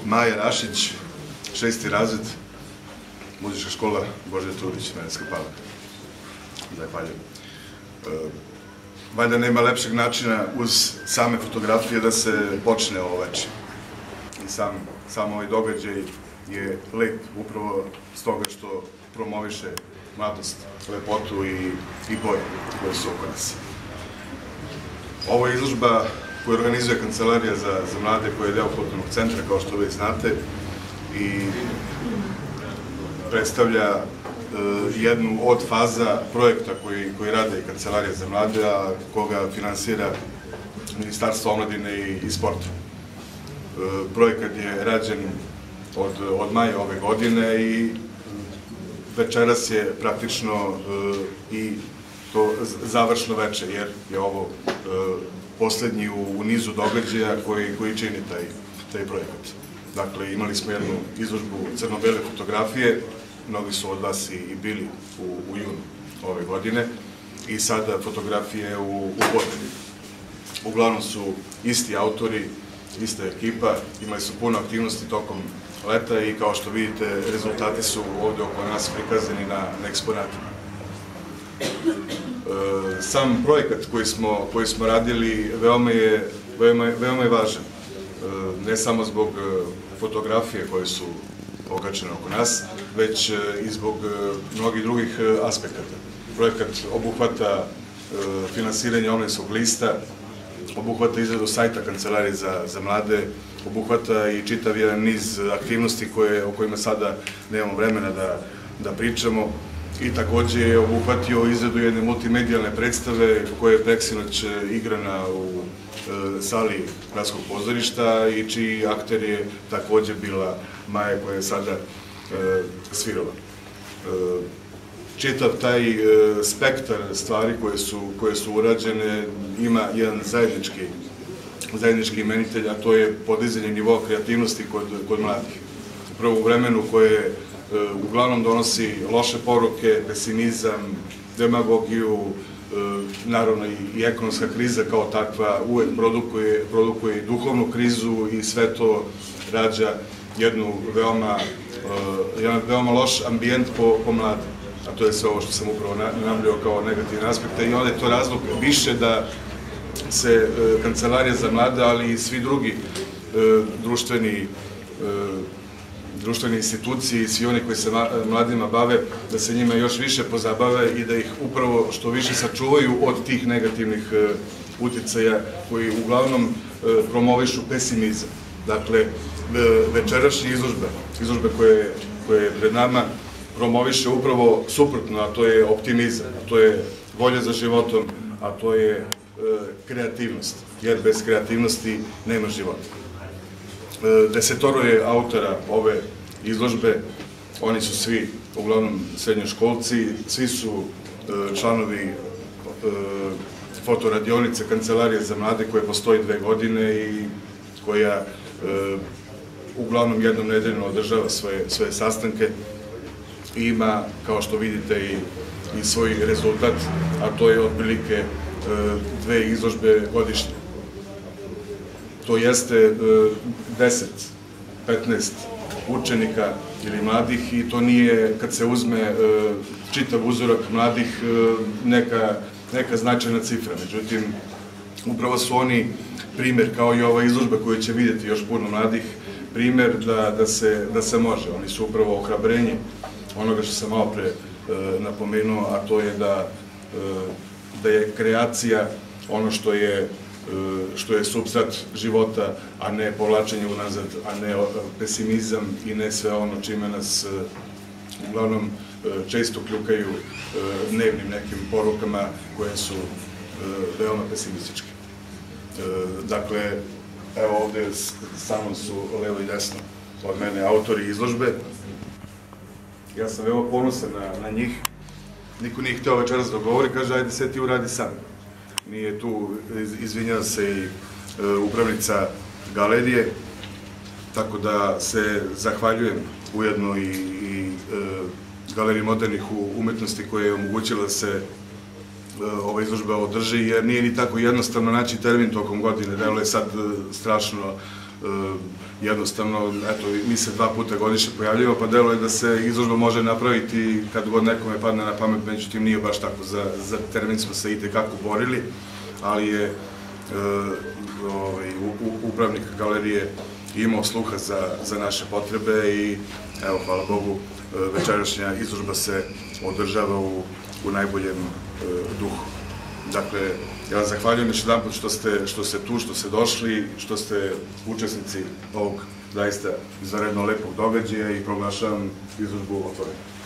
Maja Rašić, 6. razred, muzička škola Božija Turić, Medenska Palanka. Zahvaljujem. Valjda nema lepšeg načina uz same fotografije da se počne ovo večer. I sam ovaj događaj je lep upravo s toga što promoviše mladost, lepotu i boje koje su oko nas. Ovo je izložba koju organizuje Kancelarija za mlade, koja je deo kulturnog centra, kao što već znate, i predstavlja jednu od faza projekta koji rade Kancelarija za mlade, a koga finansira Ministarstvo omladine i sporta. Projekat je rađen od maja ove godine i večeras je praktično i to završno večer, jer je ovo poslednji u nizu događaja koji čini taj projekat. Dakle, imali smo jednu izložbu crno-bele fotografije, mnogi su od vas i bili u junu ove godine, i sada fotografije u boji. Uglavnom su isti autori, ista ekipa, imali su puno aktivnosti tokom leta i kao što vidite, rezultati su ovde oko nas prikazani na eksponatima. Sam projekat koji smo radili veoma je važan, ne samo zbog fotografije koje su okačene oko nas, već i zbog mnogih drugih aspekata. Projekat obuhvata finansiranje omladinskog lista, obuhvata izradu sajta Kancelarije za mlade, obuhvata i čitav jedan niz aktivnosti o kojima sada nemamo vremena da pričamo, i takođe je obuhvatio izradu jedne multimedijalne predstave koja je preksinoć igrana u sali Gradskog pozorišta i čiji akter je takođe bila Maja, koja je sada svirala. Čitav taj spektar stvari koje su urađene ima jedan zajednički imenitelj, a to je podizanje nivoa kreativnosti kod mladih. Upravo u vremenu koje uglavnom donosi loše poruke, pesimizam, demagogiju, naravno i ekonomska kriza kao takva uvek produkuje i duhovnu krizu, i sve to rađa jedan veoma loš ambijent po mlade. A to je sve ovo što sam upravo naveo kao negativne aspekte, i onda je to razlog više da se Kancelarija za mlade, ali i svi drugi društvene institucije i svi oni koji se mladima bave, da se njima još više pozabave i da ih upravo što više sačuvaju od tih negativnih uticaja koji uglavnom promovišu pesimizam. Dakle, večerašnja izložba koja je pred nama, promoviše upravo suprotno, a to je optimizam, a to je volja za životom, a to je kreativnost, jer bez kreativnosti nema života. 10 je autora ove izložbe, oni su svi uglavnom srednjoškolci, svi su članovi fotoradionice Kancelarije za mlade koja postoji 2 godine i koja uglavnom jednom nedeljno održava svoje sastanke i ima, kao što vidite, i svoj rezultat, a to je otprilike 2 izložbe godišnje. To jeste 10, 15 učenika ili mladih, i to nije, kad se uzme čitav uzorak mladih, neka značajna cifra. Međutim, upravo su oni primer, kao i ova izložba koju će vidjeti još puno mladih, primer da se može. Oni su upravo ohrabrenje onoga što sam malo pre napomenuo, a to je da je kreacija ono što je supstrat života, a ne povlačenje unazad, a ne pesimizam i ne sve ono čime nas uglavnom često kljukaju dnevnim nekim porukama koje su veoma pesimističke. Dakle, evo ovde sa mnom su levo i desno od mene autori izložbe. Ja sam veoma ponosan na njih. Niko nije hteo večeras da govori, kaže ajde sve ti uradi sam. Nije tu, izvinjava se i upravnica galerije, tako da se zahvaljujem ujedno i Galeriji modernih umetnosti koja je omogućila da se ova izložba održi, jer nije ni tako jednostavno naći termin tokom godine, da je sad strašno jednostavno, eto, mi se 2 puta godišnje pojavljamo, pa delo je da se izložba može napraviti kad god nekome padne na pamet, međutim nije baš tako, za termin smo se i tekako borili, ali je upravnik galerije imao sluha za naše potrebe i evo, hvala Bogu, večerašnja izložba se održava u najboljem duhu. Dakle, ja vam zahvaljujem još jedan put što ste tu, što ste došli, što ste učesnici ovog zaista izvanredno lepog događaja i proglašavam izložbu otvorenu.